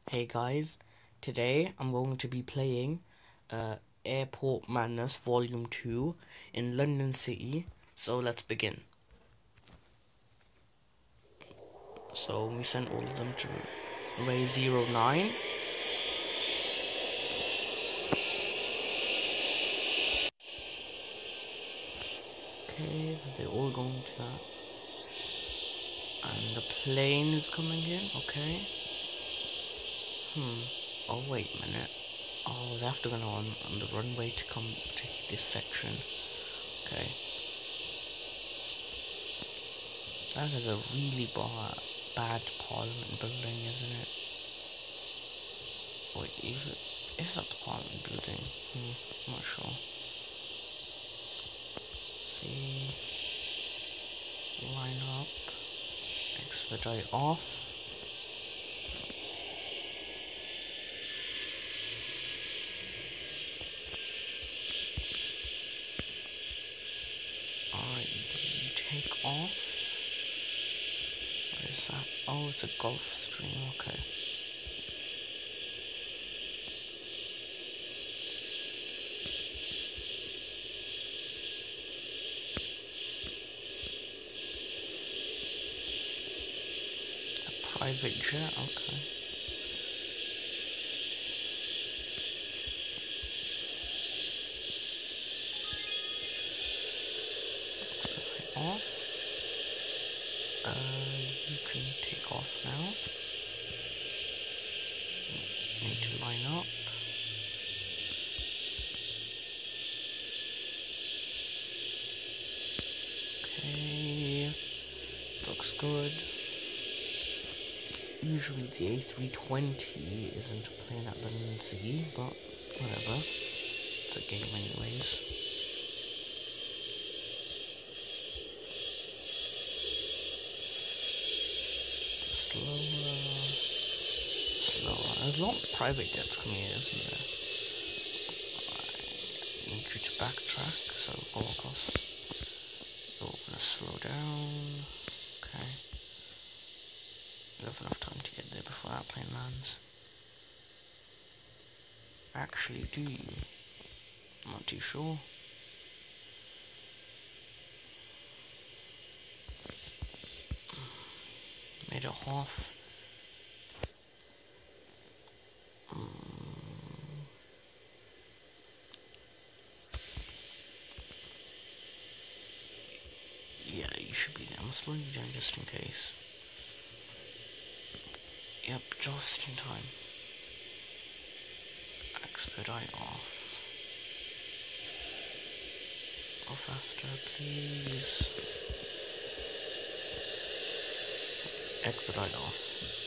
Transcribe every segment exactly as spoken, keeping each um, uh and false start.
Hey guys, today I'm going to be playing uh, Airport Madness Volume two in London City, so let's begin. So we sent all of them to Ray zero nine. Okay, so they're all going to that. And the plane is coming in, okay. Hmm, oh wait a minute. Oh, they have to go on, on the runway to come to this section. Okay. That is a really bad, bad Parliament building, isn't it? Wait, even is that the Parliament building? Hmm, I'm not sure. See, line up, expedite off. Alright, you take off. What is that? Oh, it's a Gulf Stream. Okay. Private jet, okay. Off. Uh, you can take off now. Need to line up. Okay. Looks good. Usually the A three twenty isn't a plane at London City, but whatever. It's a game anyways. Slower. Slower. There's a lot of private jets coming here, isn't there? I need you to backtrack, so go across. You're gonna slow down. Okay. You have enough time to get there before that plane lands. Actually, do you? I'm not too sure. Made it half. Mm. Yeah, you should be there. I'm slowing you down just in case. Yep, just in time. Expedite off. Go faster, please. Expedite off.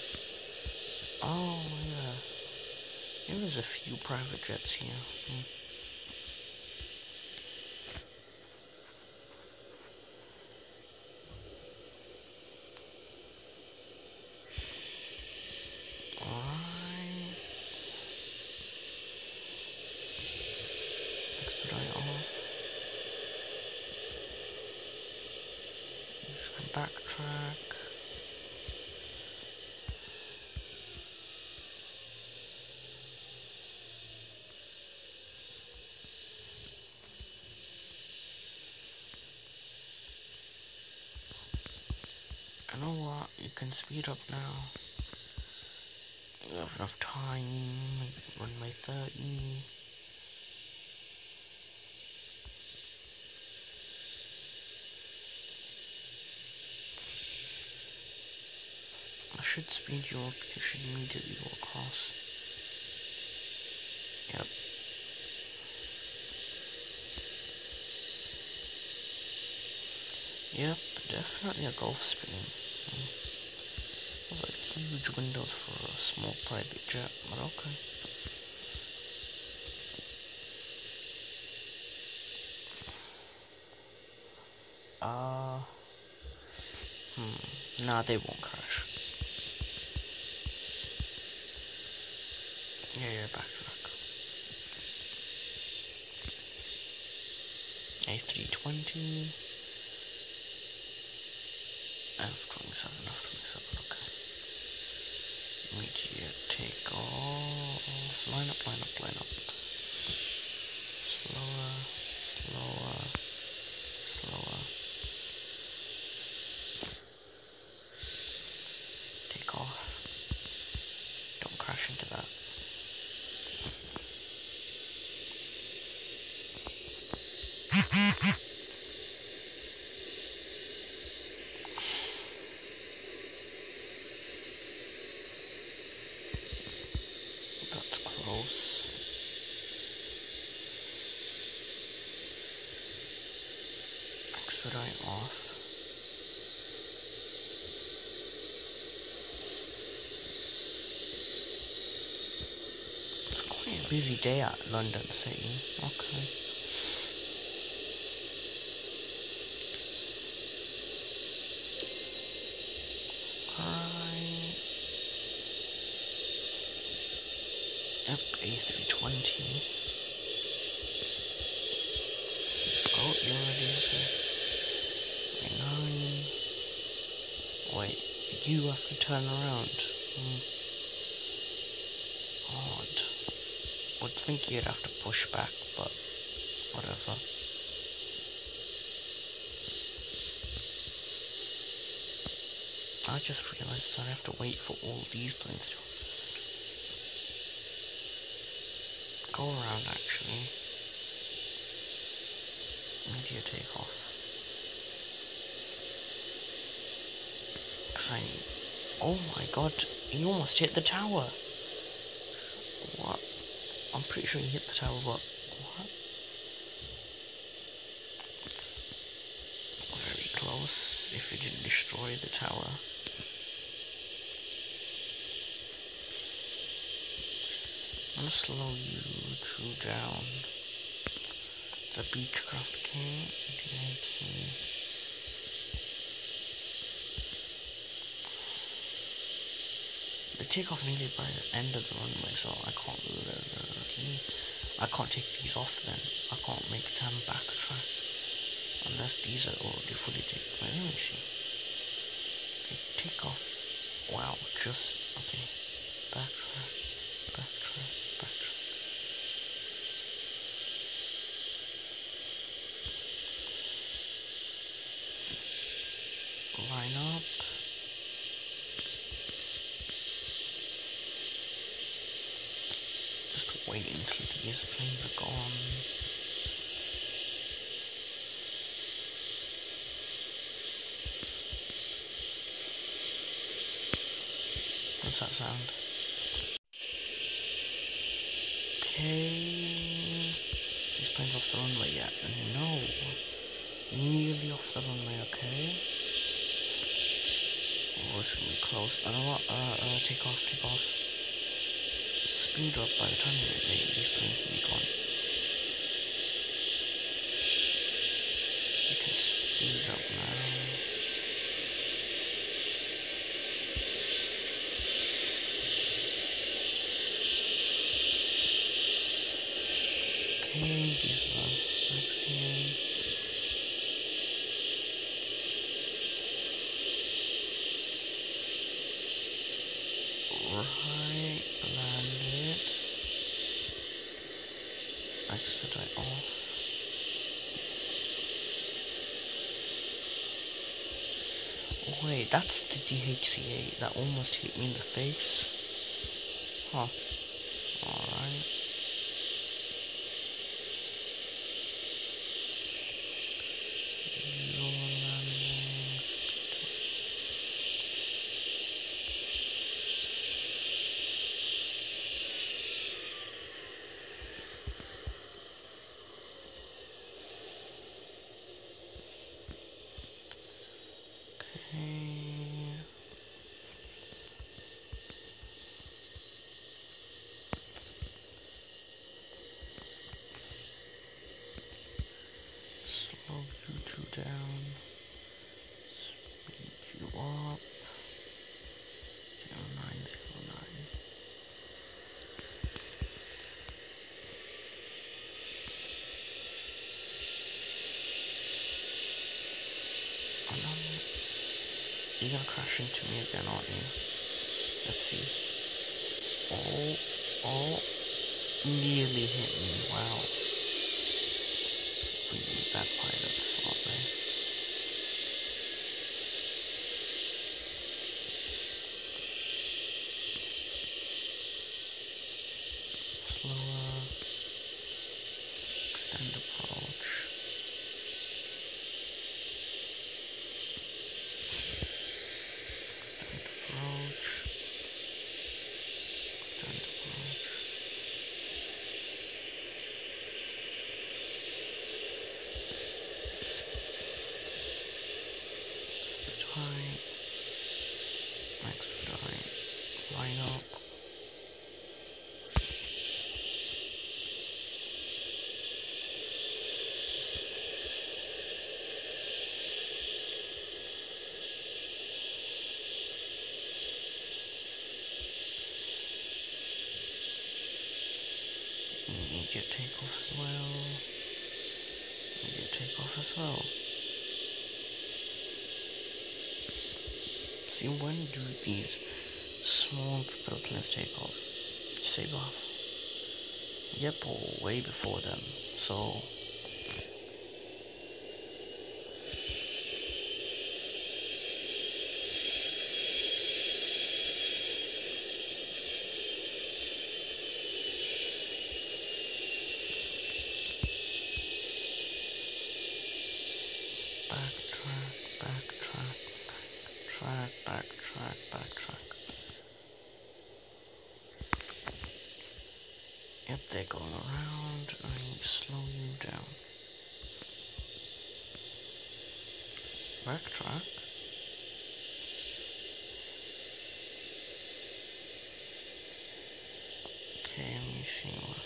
Oh, yeah. There was a few private jets here. Hmm. Alright. Expedite off. You can backtrack. You know what? You can speed up now. You have enough time. Maybe runway thirty. I should speed you up. You should immediately go across. Yep. Yep, definitely a Gulf Stream. Mm. Those are huge windows for a small private jet, but okay. Uh, hmm, nah, they won't crash. Yeah, yeah, backtrack. A three twenty. F twenty-seven, F twenty-seven, okay. Meteor take off. Line up, line up, line up. Slower, slower, slower. Take off. Don't crash into that. That's close. Expedite off. It's quite a busy day at London City. Okay. Alright. Yep, A three twenty. Oh, you're already okay. nine. Wait, you have to turn around. Hmm. Odd. Would think you'd have to push back, but whatever. I just realized I have to wait for all these planes to go around, actually. Meteor takeoff. Cause I need... Oh my god, he almost hit the tower. What? I'm pretty sure he hit the tower, but... What? It's very close if he didn't destroy the tower. I'm gonna slow you two down. It's a Beechcraft King, A T C. They take off nearly by the end of the runway, so I can't literally, I can't take these off then. I can't make them backtrack unless these are already fully taken. Wait, let me see. They take off. Wow, just okay. Backtrack, backtrack, backtrack. Line up. Just wait until these planes are gone. What's that sound? Okay. These planes off the runway yet? No. Nearly off the runway, okay. Oh, it's gonna be close. I know what, uh, uh, take off, take off. Speed up by the time you get there, these planes will be gone. You can speed up now. Okay, these are vaccine. Right, landed. Expedite off. Oh, wait, that's the D H C A that almost hit me in the face. Huh. Alright. You two down, speed you up, zero nine zero nine. Oh no, you're gonna crash into me again, aren't you? Let's see. Oh, oh, nearly hit me. Wow. Really bad pilots, aren't they? Slower. Extend approach. Extend approach. Extend approach. Expedite. Expedite. Line up. Immediate takeoff as well. Immediate takeoff as well. See, when do these small propeller planes take off? Save off. Yep, or way before them. So backtrack, backtrack, backtrack, backtrack, backtrack. Yep, they're going around. I need to slow you down. Backtrack. Okay, let me see what.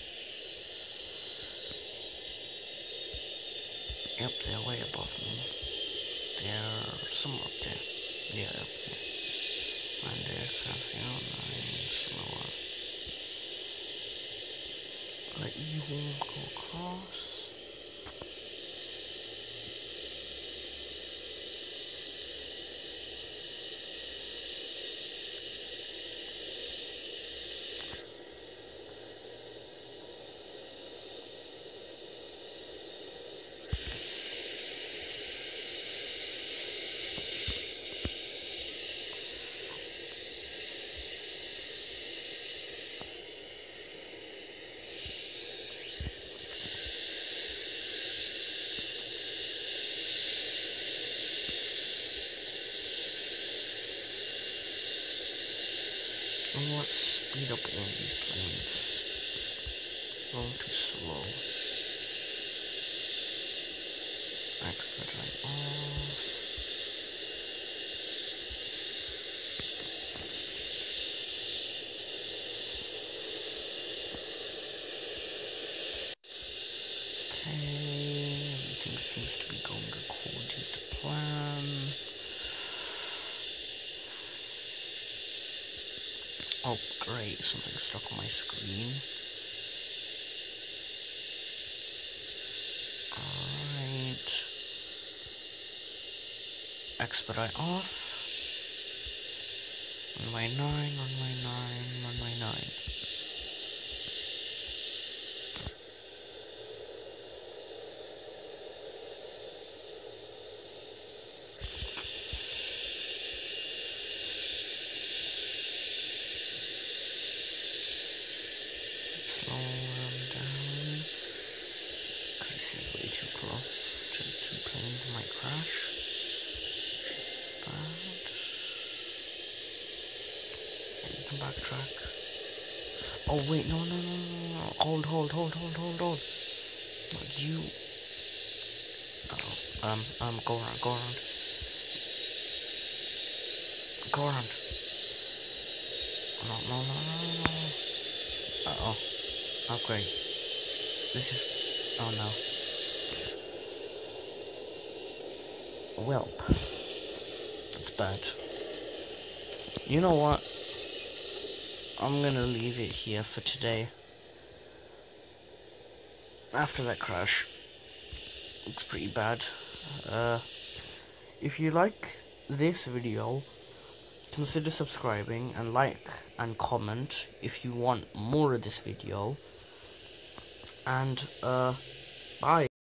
Yep, they're way above me. They're somewhere up there. Yeah, up there. And they're crashing out nine slower. Let you all go across. And let's speed up all these planes. Going too slow. Expedite off. Okay, everything seems to be going according to plan. Oh great, something stuck on my screen. Alright. Expedite off. Runway nine, runway nine, runway nine. Slow them down. Because this is way too close to the two planes might crash. Which is bad. And you can backtrack. Oh wait, no, no, no, no, no. Hold, hold, hold, hold, hold, hold. Not you. Uh-oh. Um, um, go around, go around. Go around. No, no, no, no, no, no. Uh-oh. Oh, great. This is... Oh, no. Welp. That's bad. You know what? I'm gonna leave it here for today. After that crash. It's pretty bad. Uh, if you like this video, consider subscribing and like and comment if you want more of this video. And uh bye.